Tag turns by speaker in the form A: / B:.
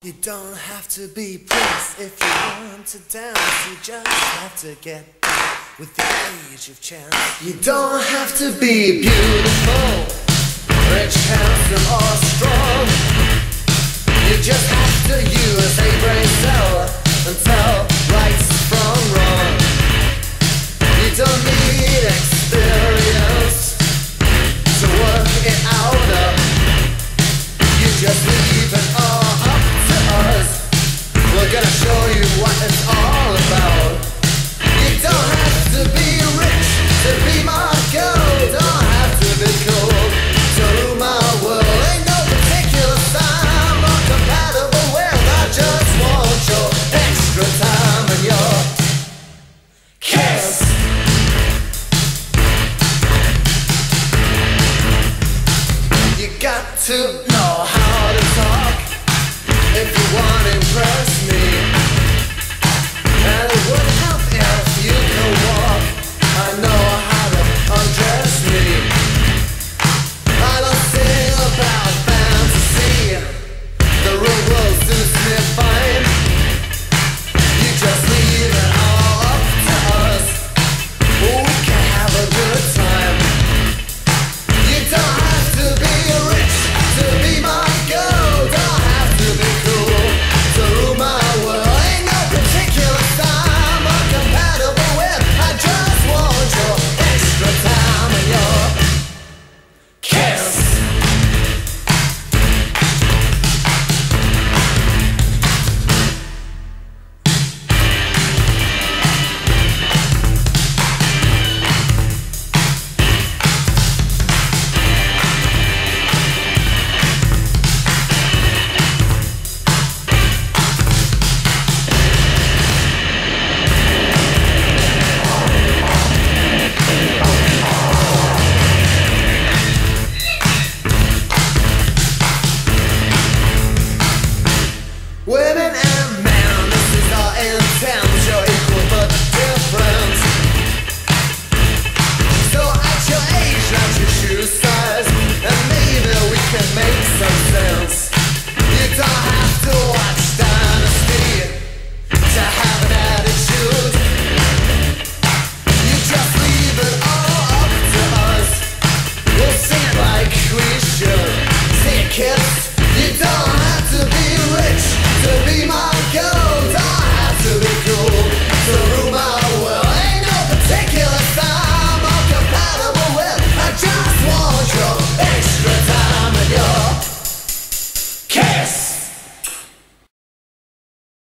A: You don't have to be Prince if you want to dance. You just have to get down with the age of chance. You don't have to be beautiful, rich, handsome or strong. You just have to use a brain cell and tell right from wrong. You don't need experience to work it out. You just leave it all up to us. We're gonna show you what it's all about. You don't have to be rich to be my girl. Don't have to be cool to rule my world. Ain't no particular sign I'm compatible with. I just want your extra time and your kiss. You got to